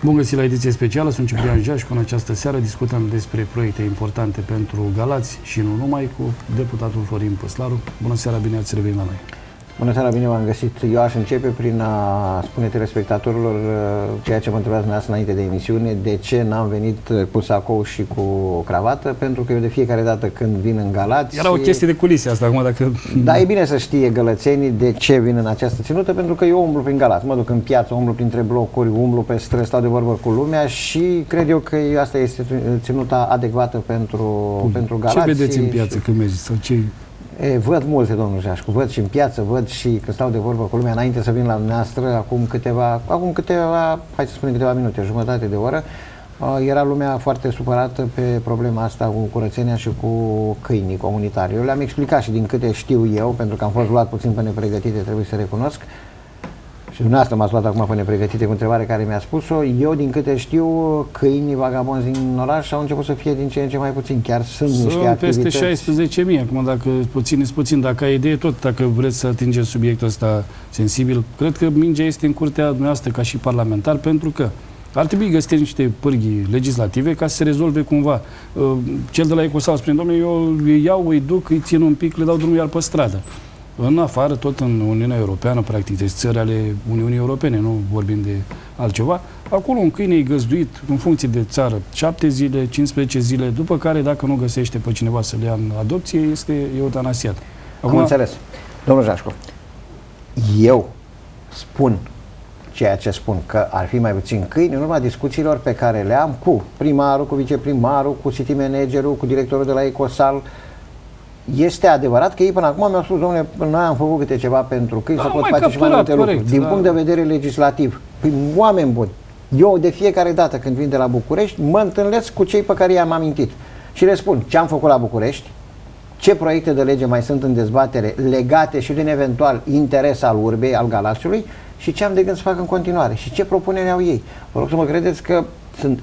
Bun găsit la ediție specială, sunt Ciprian Jașcu. În această seară discutăm despre proiecte importante pentru Galați și nu numai, cu deputatul Florin Păslaru. Bună seara, bine ați revenit la noi. Bună seara, bine v-am găsit. Eu aș începe prin a spune telespectatorilor ceea ce mă întrebați dumneavoastră înainte de emisiune, de ce n-am venit cu sacou și cu cravată, pentru că eu de fiecare dată când vin în Galați... Era o chestie de culise asta, acum dacă... Da, e bine să știe gălățenii de ce vin în această ținută, pentru că eu umblu prin Galați, mă duc în piață, umblu printre blocuri, umblu pe străzi, stau de vorbă cu lumea și cred eu că asta este ținuta adecvată pentru Galați. Ce vedeți în piață când mergeți? Sau ce... Văd multe, domnul Jașcu, văd și în piață, văd și că stau de vorbă cu lumea. Înainte să vin la dumneavoastră, acum câteva, hai să spunem câteva minute, jumătate de oră, era lumea foarte supărată pe problema asta cu curățenia și cu câinii comunitari. Eu le-am explicat și din câte știu eu, pentru că am fost luat puțin pe nepregătite, trebuie să recunosc, și dumneavoastră m-ați luat acum pe nepregătite cu întrebare care mi-a spus-o. Eu, din câte știu, câinii vagabonzi din oraș au început să fie din ce în ce mai puțin. Chiar sunt niște activități. Peste 16.000. Acum, dacă puțin, dacă ai idee tot, dacă vreți să atingeți subiectul ăsta sensibil, cred că mingea este în curtea dumneavoastră ca și parlamentar, pentru că ar trebui găsite niște pârghii legislative ca să se rezolve cumva. Cel de la Ecosal spune, domnule, eu îi iau, îi duc, îi țin un pic, le dau drumul iar pe stradă. În afară, tot în Uniunea Europeană, practic, deci țări ale Uniunii Europene, nu vorbim de altceva, acolo un câine e găzduit în funcție de țară 7 zile, 15 zile, după care, dacă nu găsește pe cineva să le ia în adopție, este eutanasiat. Am înțeles. Domnul Jașcu, eu spun ceea ce spun, că ar fi mai puțin câini în urma discuțiilor pe care le am cu primarul, cu viceprimarul, cu city managerul, cu directorul de la Ecosal. Este adevărat că ei până acum mi-au spus, domnule, noi am făcut câte ceva pentru câini, să pot face și mai multe lucruri. Din punct de vedere legislativ, oameni buni, eu de fiecare dată când vin de la București, mă întâlnesc cu cei pe care i-am amintit și le spun ce am făcut la București, ce proiecte de lege mai sunt în dezbatere legate și din eventual interes al urbei, al Galațiului, și ce am de gând să fac în continuare și ce propuneri au ei. Vă rog să mă credeți că sunt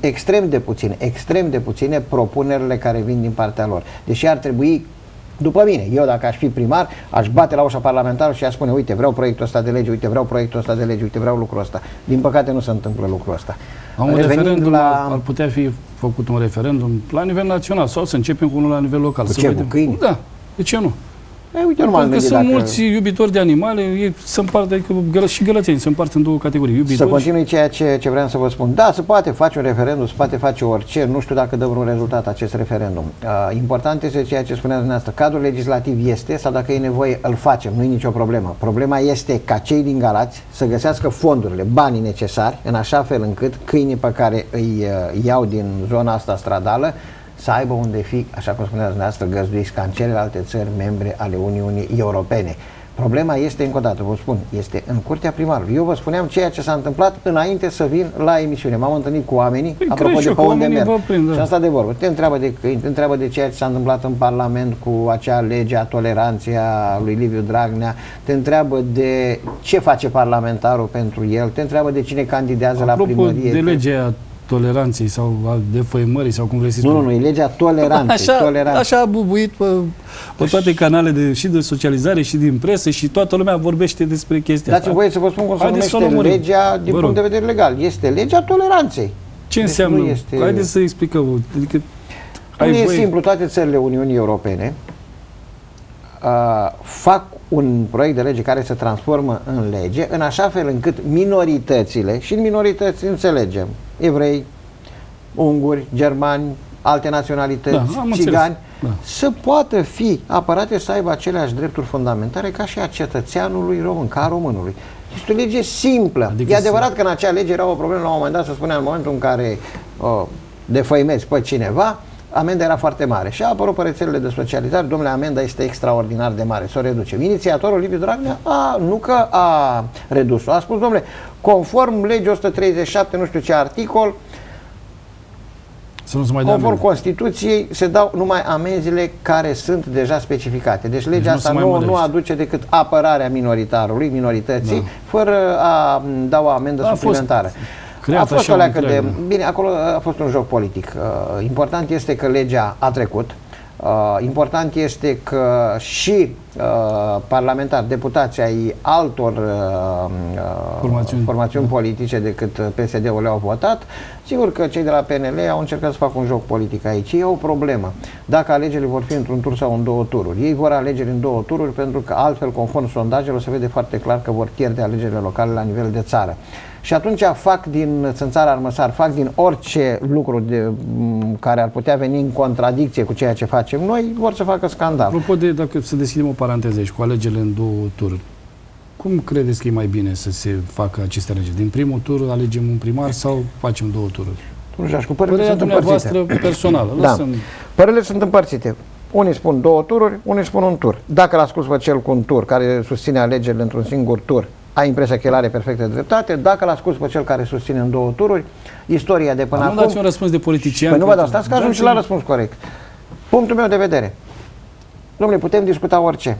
extrem de puține propunerile care vin din partea lor. Deși ar trebui, după mine, eu dacă aș fi primar, aș bate la ușa parlamentară și aș spune, uite, vreau proiectul ăsta de lege, uite, vreau proiectul ăsta de lege, uite, vreau lucrul ăsta. Din păcate nu se întâmplă lucrul ăsta. Un referendum, ar putea fi făcut un referendum la nivel național sau să începem cu unul la nivel local. Cu ce, cu câini? Da, de ce nu? Uite, pentru că sunt mulți iubitori de animale, ei se împart, adică și gălățenii se împart în două categorii. Iubitori. Să continui ceea ce vreau să vă spun. Da, se poate face un referendum, se poate face orice, nu știu dacă dă vreun rezultat acest referendum. Important este ceea ce spuneați dumneavoastră. Cadrul legislativ este, sau dacă e nevoie, îl facem, nu e nicio problemă. Problema este ca cei din Galați să găsească fondurile, banii necesari, în așa fel încât câinii pe care îi iau din zona asta stradală să aibă unde fi, așa cum spuneați dumneavoastră, găzduiți ca în celelalte țări membre ale Uniunii Europene. Problema este, încă o dată, vă spun, este în curtea primarului. Eu vă spuneam ceea ce s-a întâmplat înainte să vin la emisiune. M-am întâlnit cu oamenii, apropo de pe unde merg. Și am stat de vorbă. Te întreabă de câini, te întreabă de ceea ce s-a întâmplat în Parlament cu acea lege a toleranței a lui Liviu Dragnea, te întreabă de ce face parlamentarul pentru el, te întreabă de cine candidează la primărie. De legea toleranței sau a defăimării sau cum vrei să spun. Nu, e legea toleranței. Așa a bubuit pe toate canalele și de socializare și din presă și toată lumea vorbește despre chestia asta. Dați-mi voie să vă spun cum se numește legea din punct de vedere legal. Este legea toleranței. Ce înseamnă? Haideți să explicăm. Adică, nu e simplu, toate țările Uniunii Europene fac un proiect de lege care se transformă în lege, în așa fel încât minoritățile, și în minorități înțelegem, evrei, unguri, germani, alte naționalități, țigani, să poată fi apărate, să aibă aceleași drepturi fundamentale ca și a cetățeanului român, ca a românului. Este o lege simplă. Adică e adevărat că în acea lege era o problemă la un moment dat, să spunea, în momentul în care defăimezi pe cineva, amenda era foarte mare și a apărut pe rețelele de socializare, domnule, amenda este extraordinar de mare, să o reducem. Inițiatorul Liviu Dragnea nu că a redus-o, a spus, domnule, conform legii 137, nu știu ce articol, conform Constituției, se dau numai amenziile care sunt deja specificate. Deci legea asta nu aduce decât apărarea minorității, fără a da o amendă suplimentară. A fost o leacă de... Bine, acolo a fost un joc politic. Important este că legea a trecut. Important este că și parlamentari, deputați ai altor formațiuni politice decât PSD-ul le-au votat, sigur că cei de la PNL au încercat să facă un joc politic aici. E o problemă. Dacă alegerile vor fi într-un tur sau în două tururi. Ei vor alegeri în două tururi pentru că altfel, conform sondajelor, se vede foarte clar că vor pierde alegerile locale la nivel de țară. Și atunci fac din țânțar armăsar, fac din orice lucru care ar putea veni în contradicție cu ceea ce facem noi, vor să facă scandal. Apropo de, dacă să deschidem o paranteză aici, cu alegerile în două tururi, cum credeți că e mai bine să se facă aceste alegeri? Din primul tur alegem un primar sau facem două tururi? Cu părerile sunt dumneavoastră personală. Da. Părerile sunt împărțite. Unii spun două tururi, unii spun un tur. Dacă l-asculți pe cel cu un tur, care susține alegerile într-un singur tur, ai impresia că el are perfectă dreptate. Dacă l-asculți pe cel care susține în două tururi, istoria de până acum... Nu dați un răspuns de politician. Păi nu vă dau, stați că ajung și la răspuns corect. Punctul meu de vedere. Dom'le, putem discuta orice.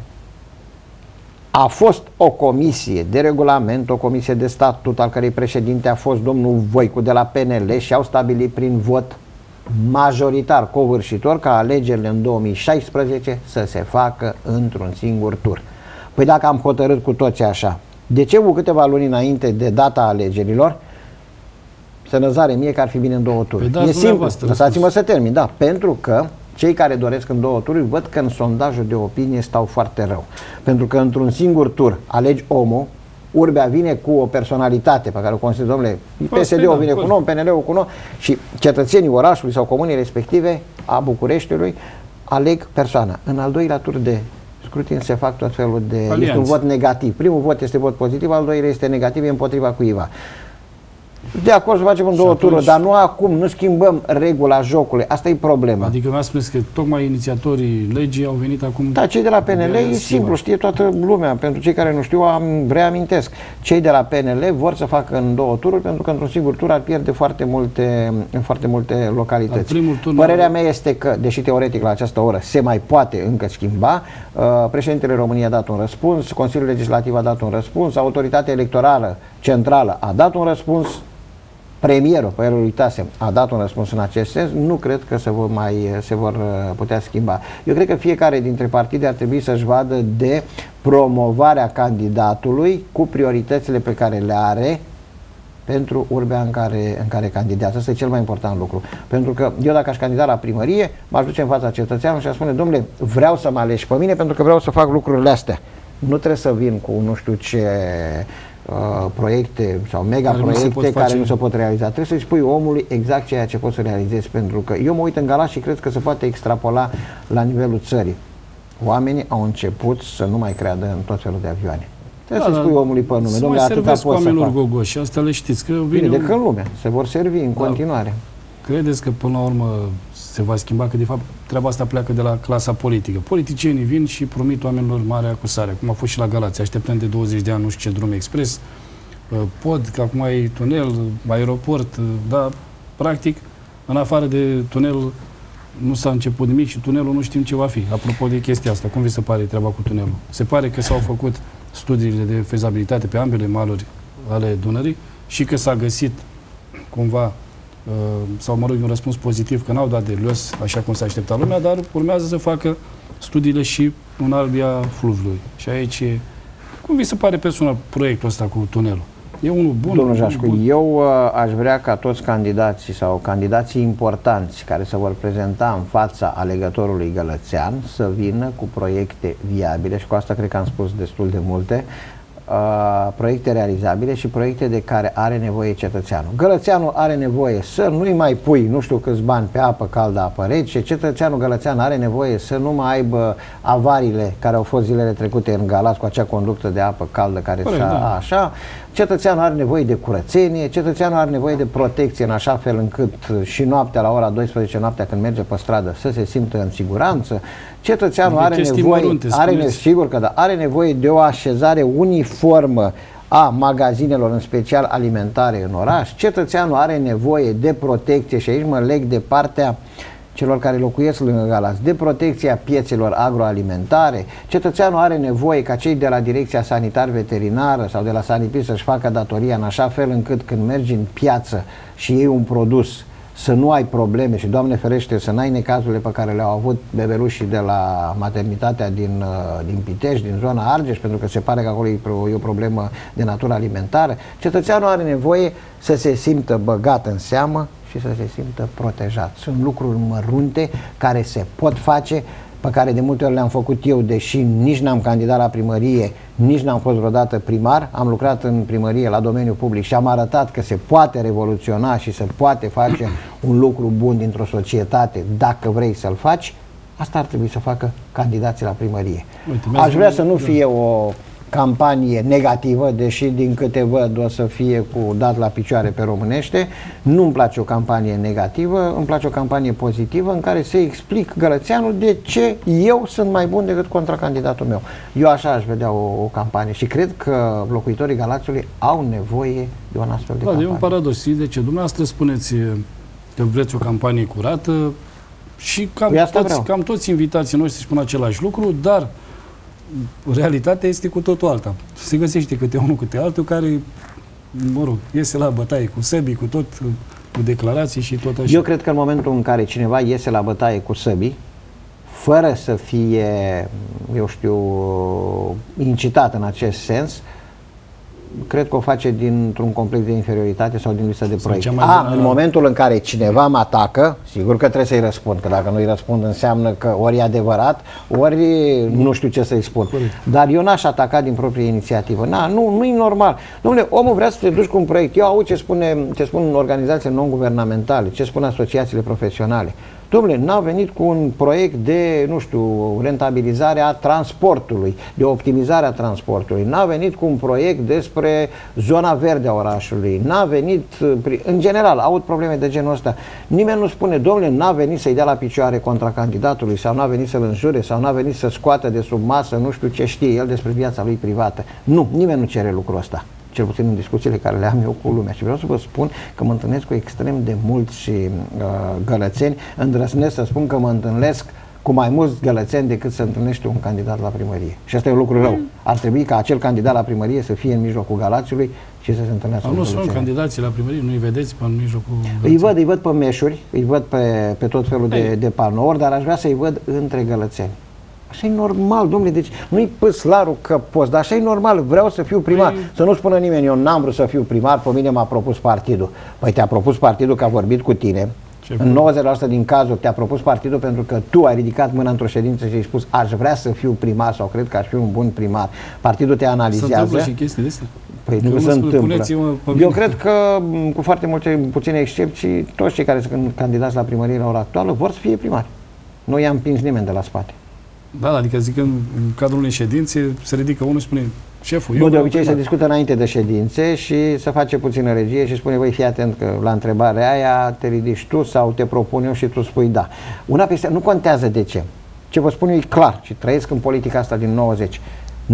A fost o comisie de regulament, o comisie de statut, al cărei președinte a fost domnul Voicu de la PNL și au stabilit prin vot majoritar, covârșitor, ca alegerile în 2016 să se facă într-un singur tur. Păi dacă am hotărât cu toții așa, de ce cu câteva luni înainte de data alegerilor să năzare mie că ar fi bine în două tururi? Păi e simplu, lăsați-mă să termin, da, pentru că cei care doresc în două tururi văd că în sondajul de opinie stau foarte rău. Pentru că într-un singur tur alegi omul, Urbea vine cu o personalitate pe care o consider, domnule, PSD-ul vine cu un om, PNL-ul cu un om și cetățenii orașului sau comunii respective a Bucureștiului aleg persoana. În al doilea tur de scrutin se fac tot felul de... Alianțe. Este un vot negativ. Primul vot este vot pozitiv, al doilea este negativ, e împotriva cuiva. De acord să facem în două tururi, dar nu acum, nu schimbăm regula jocului. Asta e problema. Adică mi-a spus că tocmai inițiatorii legii au venit acum... Da, cei de la PNL e simplu, știe toată lumea. Pentru cei care nu știu, reamintesc. Cei de la PNL vor să facă în două tururi, pentru că într-un singur tur ar pierde foarte multe localități. Părerea mea este că, deși teoretic la această oră se mai poate încă schimba, președintele României a dat un răspuns, Consiliul Legislativ a dat un răspuns, Autoritatea Electorală Centrală a dat un răspuns, premierul, pe el uitasem, a dat un răspuns în acest sens. Nu cred că se vor putea schimba. Eu cred că fiecare dintre partide ar trebui să-și vadă de promovarea candidatului cu prioritățile pe care le are pentru urbea în care candidează. Asta e cel mai important lucru. Pentru că eu dacă aș candida la primărie, m-aș duce în fața cetățeanului și aș spune, domnule, vreau să mă alegi pe mine pentru că vreau să fac lucrurile astea. Nu trebuie să vin cu nu știu ce proiecte sau mega-proiecte care nu se pot realiza. Trebuie să-i spui omului exact ceea ce poți să realizezi, pentru că eu mă uit în Galați și cred că se poate extrapola la nivelul țării. Oamenii au început să nu mai creadă în tot felul de avioane. Trebuie să-i spui omului pe nume. Dom'le, atâta poți să fac. Gogoși, asta le știți. Că bine, de când lumea se vor servi în continuare. Credeți că până la urmă se va schimba, că de fapt treaba asta pleacă de la clasa politică. Politicienii vin și promit oamenilor mare acusare, cum a fost și la Galați. Așteptăm de 20 de ani nu știu ce drum expres, pod, că acum ai tunel, aeroport, dar practic în afară de tunel nu s-a început nimic și tunelul nu știm ce va fi. Apropo de chestia asta, cum vi se pare treaba cu tunelul? Se pare că s-au făcut studiile de fezabilitate pe ambele maluri ale Dunării și că s-a găsit cumva sau mă rog, un răspuns pozitiv, că n-au dat de los așa cum s-a așteptat lumea, dar urmează să facă studiile și în albia fluviului. Și aici, cum vi se pare personal proiectul ăsta cu tunelul? E unul bun? Domnul Jașcu, eu aș vrea ca toți candidații sau candidații importanți care se vor prezenta în fața alegătorului gălățean să vină cu proiecte viabile și cu asta cred că am spus destul de multe, proiecte realizabile și proiecte de care are nevoie cetățeanul. Gălățeanul are nevoie să nu-i mai pui nu știu câți bani pe apă caldă, apă rece. Cetățeanul gălățean are nevoie să nu mai aibă avariile care au fost zilele trecute în Galați cu acea conductă de apă caldă care s-a așa. Cetățeanul are nevoie de curățenie, cetățeanul are nevoie de protecție în așa fel încât și noaptea la ora 12 noaptea când merge pe stradă să se simtă în siguranță. Cetățeanul are nevoie de o așezare uniformă a magazinelor, în special alimentare în oraș. Cetățeanul are nevoie de protecție și aici mă leg de partea celor care locuiesc lângă Galați, de protecția piețelor agroalimentare. Cetățeanul are nevoie ca cei de la Direcția Sanitar-Veterinară sau de la Sanipri să-și facă datoria în așa fel încât când mergi în piață și iei un produs să nu ai probleme și, Doamne ferește, să n-ai necazurile pe care le-au avut bebelușii de la maternitatea din Pitești, din zona Argeș, pentru că se pare că acolo e o problemă de natură alimentară. Cetățeanul are nevoie să se simtă băgat în seamă și să se simtă protejat. Sunt lucruri mărunte care se pot face, pe care de multe ori le-am făcut eu, deși nici n-am candidat la primărie, nici n-am fost vreodată primar. Am lucrat în primărie la domeniul public și am arătat că se poate revoluționa și se poate face un lucru bun dintr-o societate dacă vrei să-l faci. Asta ar trebui să facă candidații la primărie. Uite, aș vrea să nu fie o campanie negativă, deși din câte văd o să fie cu dat la picioare pe românește. Nu-mi place o campanie negativă, îmi place o campanie pozitivă în care se explic gălățeanul de ce eu sunt mai bun decât contracandidatul meu. Eu așa aș vedea o campanie și cred că locuitorii Galațiului au nevoie de un astfel de campanie. E un paradox. De ce? Dumneavoastră spuneți că vreți o campanie curată și cam toți invitații noștri spun același lucru, dar realitatea este cu totul alta. Se găsește câte unul, câte altul care, mă rog, iese la bătaie cu săbii, cu tot, cu declarații și tot așa. Eu cred că în momentul în care cineva iese la bătaie cu săbii, fără să fie, eu știu, incitat în acest sens, cred că o face dintr-un complex de inferioritate sau din lipsă de proiect. În momentul în care cineva mă atacă, sigur că trebuie să-i răspund, că dacă nu-i răspund înseamnă că ori e adevărat, ori nu știu ce să-i spun. Dar eu n-aș ataca din proprie inițiativă. Nu e normal. Dom'le, omul vrea să te duci cu un proiect. Eu aud ce spun organizațiile non-guvernamentale, ce spun asociațiile profesionale. Dom'le, n-a venit cu un proiect de, nu știu, rentabilizare a transportului, de optimizare a transportului, n-a venit cu un proiect despre zona verde a orașului, n-a venit, în general, aud probleme de genul ăsta. Nimeni nu spune, dom'le, n-a venit să-i dea la picioare contra candidatului sau n-a venit să-l înjure sau n-a venit să scoată de sub masă, nu știu ce știe el despre viața lui privată. Nu, nimeni nu cere lucrul ăsta. Cel puțin în discuțiile care le am eu cu lumea. Și vreau să vă spun că mă întâlnesc cu extrem de mulți gălățeni. Îndrăznesc să spun că mă întâlnesc cu mai mulți gălățeni decât se întâlnește un candidat la primărie. Și asta e un lucru rău. Ar trebui ca acel candidat la primărie să fie în mijlocul Galațiului și să se întâlnească cu gălățeni. Nu sunt candidații la primărie, nu-i vedeți pe în mijlocul gălățeni? Îi văd pe meșuri, îi văd pe tot felul de panouri, dar aș vrea să-i văd între gălățeni. Așa e normal, domnule, deci nu-i păslarul că poți, dar așa e normal, vreau să fiu primar. Să nu spună nimeni, eu n-am vrut să fiu primar, pe mine m-a propus partidul. Păi te-a propus partidul că a vorbit cu tine. În 90% din cazuri te-a propus partidul pentru că tu ai ridicat mâna într-o ședință și ai spus aș vrea să fiu primar sau cred că aș fi un bun primar. Partidul te analizează. Se întâmplă și chestii de astea? Păi nu se întâmplă. Eu cred că, cu foarte puține excepții, toți cei care sunt candidați la primărie la ora actuală vor să fie primari. Nu i-a împins nimeni de la spate. Da, adică zic că în cadrul unei ședințe se ridică unul și spune șeful. Nu, de obicei se discută înainte de ședințe și se face puțină regie și spune, băi, fii atent că la întrebarea aia te ridici tu sau te propun eu și tu spui da. Una peste nu contează de ce. Ce vă spun eu e clar și trăiesc în politica asta din 90.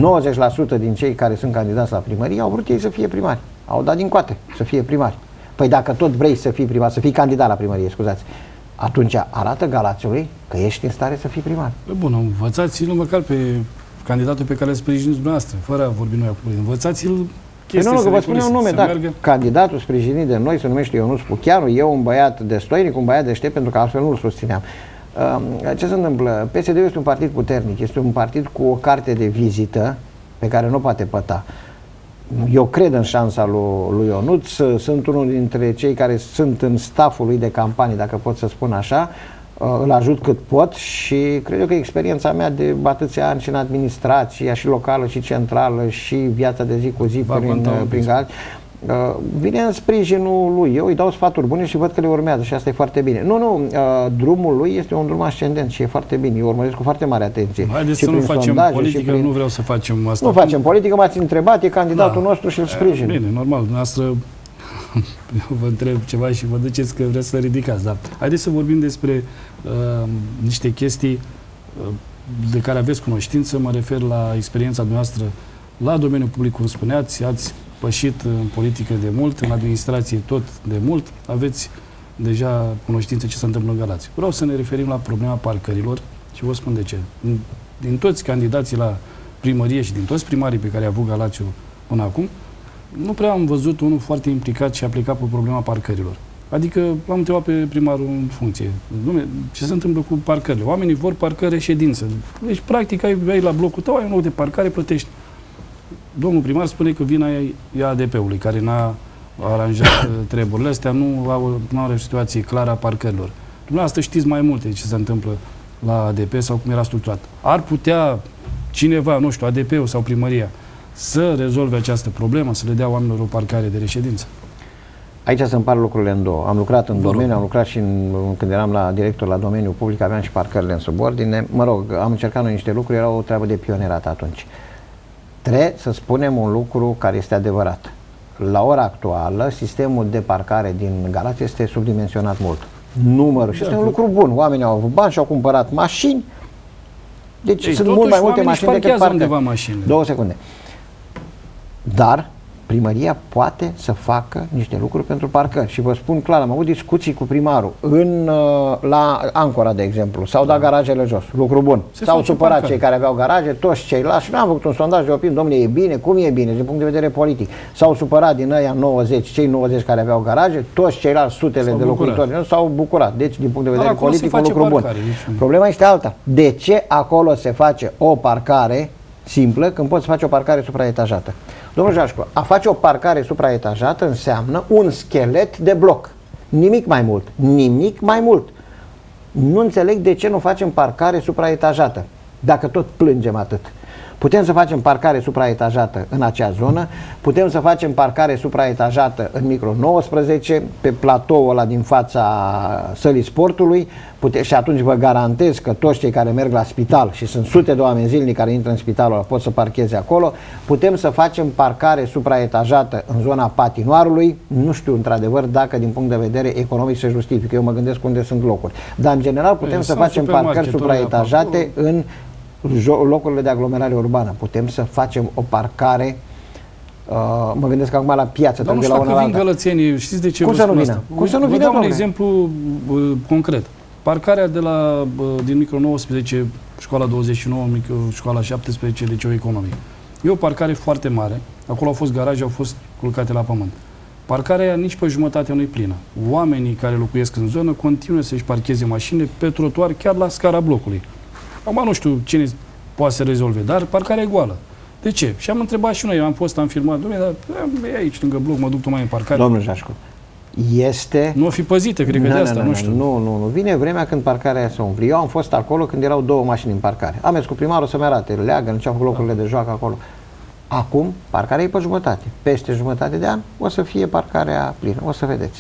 90% din cei care sunt candidați la primărie au vrut ei să fie primari. Au dat din coate să fie primari. Păi dacă tot vrei să fii primar, să fii candidat la primărie, scuzați, atunci arată Galațiului că ești în stare să fii primar. Bun, învățați-l măcar pe candidatul pe care îl sprijiniți dumneavoastră, fără a vorbi noi acum. Învățați-l chestii. Nu, că vă spun un nume, da. Candidatul sprijinit de noi se numește Ionuț Pucheanu, eu un băiat destoinic, un băiat deștept, pentru că altfel nu îl susțineam. Ce se întâmplă? PSD este un partid puternic, este un partid cu o carte de vizită pe care nu poate păta. Eu cred în șansa lui Ionuț, sunt unul dintre cei care sunt în stafful lui de campanie, dacă pot să spun așa, îl ajut cât pot și cred eu că experiența mea de atâția ani și în administrația și locală și centrală și viața de zi cu zi prin Galați, vine în sprijinul lui. Eu îi dau sfaturi bune și văd că le urmează și asta e foarte bine. Drumul lui este un drum ascendent și e foarte bine. Eu urmăresc cu foarte mare atenție. Haideți să nu facem politică, nu vreau să facem asta. Nu facem politică, m-ați întrebat, e candidatul nostru și îl sprijin. Bine, normal, dumneavoastră vă întreb ceva și vă duceți că vreți să ridicați, dar haideți să vorbim despre niște chestii de care aveți cunoștință. Mă refer la experiența noastră la domeniul public, cum spuneați, ați pășit în politică de mult, în administrație tot de mult, aveți deja cunoștință ce se întâmplă în Galați. Vreau să ne referim la problema parcărilor și vă spun de ce. Din toți candidații la primărie și din toți primarii pe care a avut Galațiul până acum, nu prea am văzut unul foarte implicat și aplicat pe problema parcărilor. Adică l-am întrebat pe primarul în funcție. Dom'le, ce se întâmplă cu parcările? Oamenii vor parcări reședință. Deci, practic, ai la blocul tău, ai un loc de parcare, plătești. Domnul primar spune că vina e ADP-ului, care n-a aranjat treburile astea, nu are o situație clară a parcărilor. Dumneavoastră știți mai multe ce se întâmplă la ADP sau cum era structurat. Ar putea cineva, nu știu, ADP-ul sau primăria, să rezolve această problemă, să le dea oamenilor o parcare de reședință? Aici se împar lucrurile în două. Am lucrat în domeniu, am lucrat și când eram la director la domeniul public, aveam și parcările în subordine. Mă rog, am încercat noi niște lucruri, era o treabă de pionerat atunci. Trebuie să spunem un lucru care este adevărat. La ora actuală, sistemul de parcare din Galați este subdimensionat mult. Numărul, și este un lucru bun. Oamenii au avut bani și au cumpărat mașini. Deci sunt mult mai multe mașini decât parcări. 2 secunde. Dar primăria poate să facă niște lucruri pentru parcări. Și vă spun clar, am avut discuții cu primarul la Ancora, de exemplu. S-au dat garajele jos. Lucru bun. S-au supărat cei care aveau garaje, toți ceilalți. Și n-am făcut un sondaj de opinie. Domnule, e bine? Cum e bine? Din punct de vedere politic. S-au supărat din ăia 90, cei 90 care aveau garaje, toți ceilalți sutele de locuitori s-au bucurat. Deci, din punct de vedere politic, un lucru bun. Problema este alta. De ce acolo se face o parcare simplă când poți să faci o parcare supraetajată? Domnul Jașcu, a face o parcare supraetajată înseamnă un schelet de bloc. Nimic mai mult. Nimic mai mult. Nu înțeleg de ce nu facem parcare supraetajată, dacă tot plângem atât. Putem să facem parcare supraetajată în acea zonă, putem să facem parcare supraetajată în micro 19, pe platoul ăla din fața sălii sportului, și atunci vă garantez că toți cei care merg la spital, și sunt sute de oameni zilnic care intră în spitalul ăla, pot să parcheze acolo. Putem să facem parcare supraetajată în zona patinoarului. Nu știu într-adevăr dacă din punct de vedere economic se justifică, eu mă gândesc unde sunt locuri, dar în general putem să facem parcări supraetajate în locurile de aglomerare urbană. Putem să facem o parcare, mă gândesc acum la piață. Dar nu știu dacă vin gălățenii, știți de ce vă spun asta? Cum să nu vină, vă dau un exemplu concret. Parcarea din micro 19, școala 29, școala 17, liceu economic. E o parcare foarte mare. Acolo au fost garaje, au fost culcate la pământ. Parcarea aia nici pe jumătate nu e plină. Oamenii care locuiesc în zonă continuă să-și parcheze mașinile pe trotuar, chiar la scara blocului. Acum nu știu cine poate să rezolve, dar parcarea e goală. De ce? Și am întrebat și noi, am filmat, dom'le, dar e aici lângă bloc, mă duc tocmai în parcare. Domnul Jașcu, este... Nu o fi păzită, cred că de asta, nu știu. Nu. Vine vremea când parcarea aia se umple. Eu am fost acolo când erau 2 mașini în parcare. Am mers cu primarul să-mi arate, leagă, nu ce-au făcut locurile de joacă acolo. Acum, parcarea e pe jumătate. Peste jumătate de an o să fie parcarea plină. O să vedeți.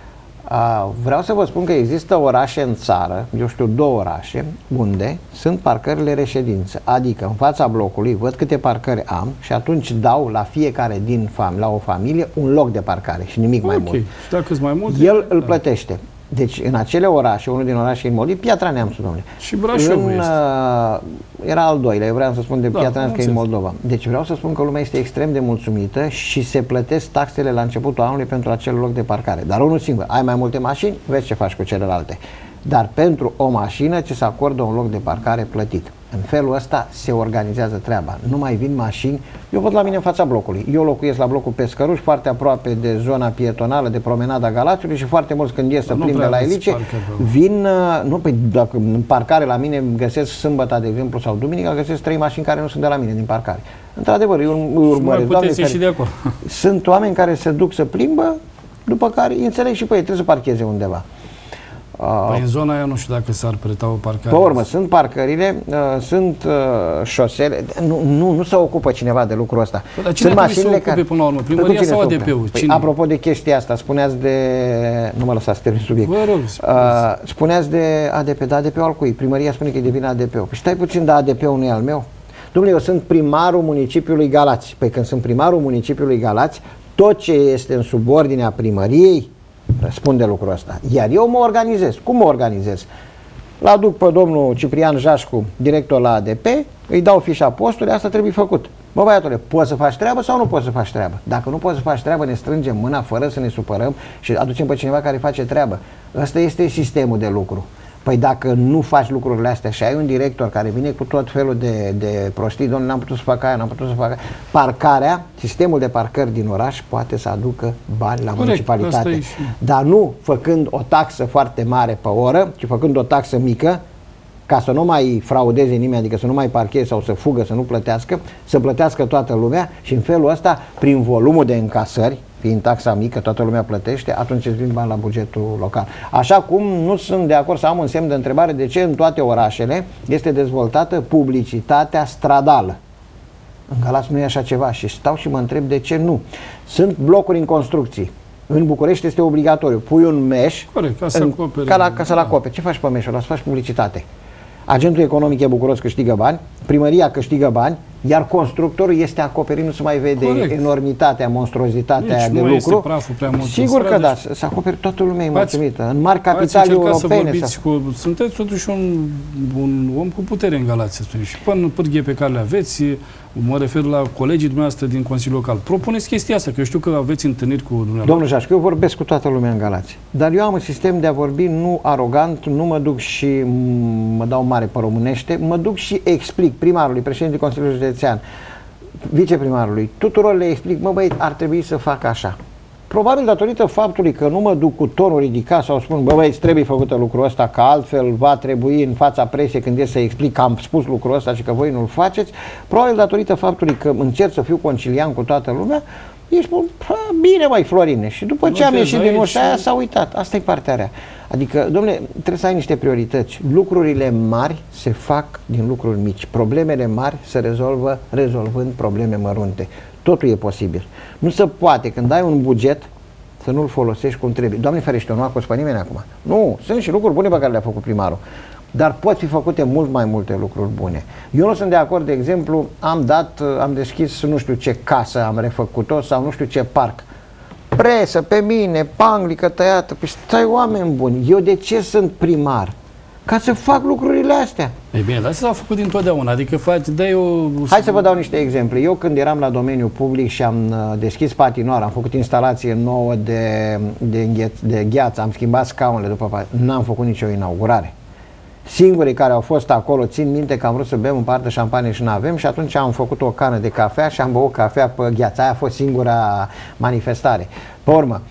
Vreau să vă spun că există orașe în țară, eu știu 2 orașe, unde sunt parcările reședință. Adică în fața blocului văd câte parcări am și atunci dau la fiecare la o familie un loc de parcare și nimic mai mult. Și dacă mai mult, el îl plătește. Deci în acele orașe, unul din orașe în Moldova, Piatra Neamț, domnule. Și Brașovul este. Era al doilea, eu vreau să spun de Piatra Neamț că e în Moldova. Deci vreau să spun că lumea este extrem de mulțumită și se plătesc taxele la începutul anului pentru acel loc de parcare. Dar unul singur. Ai mai multe mașini, vezi ce faci cu celelalte. Dar pentru o mașină ți se acordă un loc de parcare plătit. În felul ăsta se organizează treaba. Nu mai vin mașini. Eu văd la mine în fața blocului. Eu locuiesc la blocul Pescăruș, foarte aproape de zona pietonală, de promenada Galațiului și foarte mulți când ies să plimbe la Elice, vin, dacă în parcare la mine găsesc sâmbătă, de exemplu, sau duminica, găsesc 3 mașini care nu sunt de la mine din parcare. Într-adevăr, eu urmăresc. Și de acolo. Sunt oameni care se duc să plimbă, după care înțeleg și pe ei, trebuie să parcheze undeva. Păi în zona aia nu știu dacă s-ar preta o parcare. Pe urmă, sunt parcările, sunt șosele, nu se ocupă cineva de lucrul ăsta. Dar cine trebuie să ocupe până la urmă? Primăria sau ADP-ul? Apropo de chestia asta, spuneați de... Nu mă lăsați să termin subiectul. Vă rog, spuneați de ADP, dar ADP-ul al cui? Primăria spune că e de vină ADP-ul. Păi stai puțin, dar ADP-ul nu e al meu? Dom'le, eu sunt primarul municipiului Galați. Păi când sunt primarul municipiului Galați, tot ce este în subordinea primăriei răspunde lucrul ăsta. Iar eu mă organizez. Cum mă organizez? L-aduc pe domnul Ciprian Jașcu, director la ADP, îi dau fișa postului, asta trebuie făcut. Bă, băiatule, poți să faci treabă sau nu poți să faci treabă? Dacă nu poți să faci treabă, ne strângem mâna fără să ne supărăm și aducem pe cineva care face treabă. Ăsta este sistemul de lucru. Păi dacă nu faci lucrurile astea și ai un director care vine cu tot felul de prostii, domnule, n-am putut să fac aia, n-am putut să fac aia. Parcarea, sistemul de parcări din oraș poate să aducă bani la municipalitate. Dar nu făcând o taxă foarte mare pe oră, ci făcând o taxă mică, ca să nu mai fraudeze nimeni, adică să nu mai parcheze sau să fugă, să nu plătească, să plătească toată lumea și în felul ăsta, prin volumul de încasări, fiind taxa mică, toată lumea plătește, atunci îți vin bani la bugetul local. Așa cum nu sunt de acord să am un semn de întrebare de ce în toate orașele este dezvoltată publicitatea stradală. În Galați nu e așa ceva și stau și mă întreb de ce nu. Sunt blocuri în construcții. În București este obligatoriu. Pui un meș, corect, ca să-l acopere. Ce faci pe meșul ăla? Să faci publicitate. Agentul economic e bucuros, câștigă bani, primăria câștigă bani, iar constructorul este acoperit, nu se mai vede enormitatea, monstruozitatea de lucru. Este praful prea mult. Sigur că da, să acoperi, toată lumea e mulțumită. În mari capitale europene. Sunteți totuși un om cu putere în Galați, să spunem. Și până pârghie pe care le aveți, mă refer la colegii dumneavoastră din Consiliul Local. Propuneți chestia asta, că eu știu că aveți întâlniri cu dumneavoastră. Domnul Jașcu, eu vorbesc cu toată lumea în Galați. Dar eu am un sistem de a vorbi nu arogant, nu mă duc și mă dau mare pe românește, mă duc și explic primarului, președintele Consiliului Județean, viceprimarului, tuturor le explic, mă băi, ar trebui să fac așa. Probabil datorită faptului că nu mă duc cu tonul ridicat sau spun, bă, băi, trebuie făcută lucrul ăsta, că altfel va trebui în fața presiei când e să explic că am spus lucrul ăsta și că voi nu-l faceți, probabil datorită faptului că încerc să fiu conciliant cu toată lumea, ei spun, bine mai Florine, și după ce am ieșit din ușa aia s-a uitat, asta e partea rea. Adică, domnule, trebuie să ai niște priorități. Lucrurile mari se fac din lucruri mici. Problemele mari se rezolvă rezolvând probleme mărunte. Totul e posibil. Nu se poate, când ai un buget, să nu-l folosești cum trebuie. Doamne ferește, nu a costat pe nimeni acum. Nu, sunt și lucruri bune pe care le-a făcut primarul. Dar pot fi făcute mult mai multe lucruri bune. Eu nu sunt de acord, de exemplu, am deschis nu știu ce casă, am refăcut-o sau nu știu ce parc. Presă pe mine, panglică tăiată, păi stai, oameni buni, eu de ce sunt primar? Ca să fac lucrurile astea. Ei bine, dar s-a făcut dintotdeauna, adică dai o... Hai să vă dau niște exemple. Eu când eram la domeniul public și am deschis patinoara, am făcut instalație nouă de gheață, am schimbat scaunele după n-am făcut nicio inaugurare. Singurii care au fost acolo, țin minte că am vrut să bem în parte șampanie și n-avem și atunci am făcut o cană de cafea și am băut cafea pe gheață. Aia a fost singura manifestare. Pe urmă,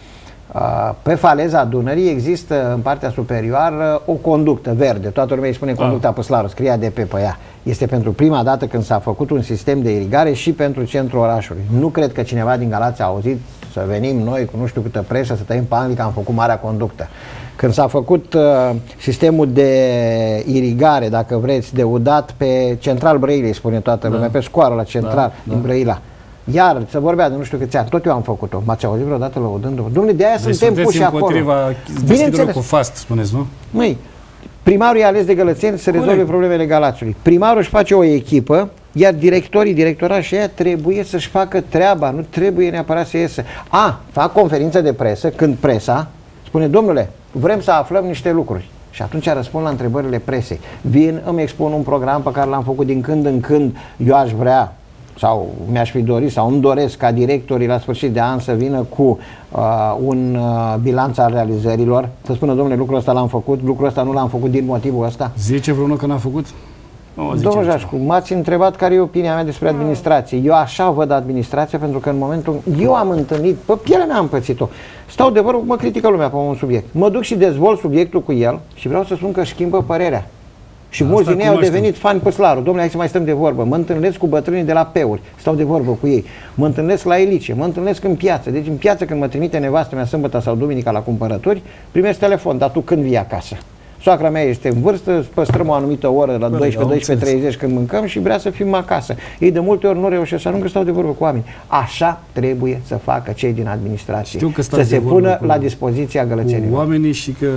pe faleza Dunării există în partea superioară o conductă verde. Toată lumea îi spune conducta Păslaru, scrie ADP pe ea. Este pentru prima dată când s-a făcut un sistem de irigare și pentru centrul orașului. Nu cred că cineva din Galați a auzit să venim noi cu nu știu câtă presă să tăiem pe Anglica, am făcut marea conductă. Când s-a făcut sistemul de irigare, dacă vreți, de udat pe Central Brăilei, spune toată lumea, pe scoară la Central, din Brăila. Iar se vorbea de nu știu câți ani, tot eu am făcut-o. M-ați auzit vreodată lăudându-vă? Dom'le, de aia suntem puși acolo. Împotriva deschiderilor cu fast, spuneți, nu? Măi, primarul e ales de gălățeni să rezolve problemele Galațiului. Primarul își face o echipă, iar directorașii aia trebuie să-și facă treaba, nu trebuie neapărat să iesă. Fac conferință de presă, când presa spune, domnule, vrem să aflăm niște lucruri. Și atunci răspund la întrebările presei. Vin, îmi expun un program pe care l-am făcut din când în când, eu aș vrea, sau mi-aș fi dorit, sau îmi doresc ca directorii la sfârșit de an să vină cu un bilanț al realizărilor, să spună, domnule, lucrul ăsta l-am făcut, lucrul ăsta nu l-am făcut din motivul ăsta. Zice vreunul că n-a făcut? Domnul Jașcu, m-ați întrebat care e opinia mea despre administrație. Eu așa văd administrația, pentru că în momentul eu am întâlnit, pe pielea mea am pățit-o. Stau de vorbă, mă critică lumea pe un subiect. Mă duc și dezvolt subiectul cu el și vreau să spun că își schimbă părerea. Și mulți din ei au devenit fani Păslaru. Domnule, hai să mai stăm de vorbă. Mă întâlnesc cu bătrânii de la Peuri, stau de vorbă cu ei. Mă întâlnesc la Elice, mă întâlnesc în piață. Deci în piață, când mă trimite nevastă mea sâmbătă sau duminica la cumpărături, primesc telefon, dar tu când vii acasă? Soacra mea este în vârstă, păstrăm o anumită oră la 12-12:30 când mâncăm și vrea să fim acasă. Ei de multe ori nu reușesc să ajungă, stau de vorbă cu oameni. Așa trebuie să facă cei din administrație. Să se pună la dispoziția gălățenilor. Oamenii și că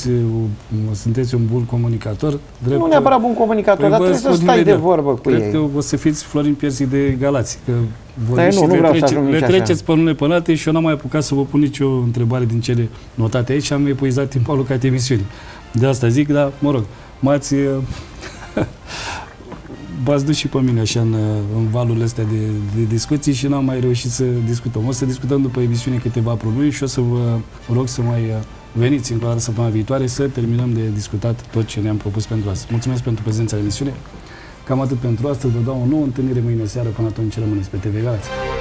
sunteți un bun comunicator. Nu neapărat bun comunicator, dar trebuie să stai de vorbă cu ei. Cred că o să fiți Florin Piersic de Galați. Că nu le treceți pe unele pănate și eu n-am mai apucat să vă pun nicio întrebare din cele notate aici și am epuizat timpul alocat emisiunii. De asta zic, dar, mă rog, v-ați dus și pe mine așa în valurile astea de discuții și n-am mai reușit să discutăm. O să discutăm după emisiune câteva probleme și o să vă rog să mai veniți încă o dată săptămâna viitoare să terminăm de discutat tot ce ne-am propus pentru astăzi. Mulțumesc pentru prezența în emisiune. Cam atât pentru astăzi. Vă dau o nouă întâlnire mâine seară. Până atunci rămâneți pe TV Galați.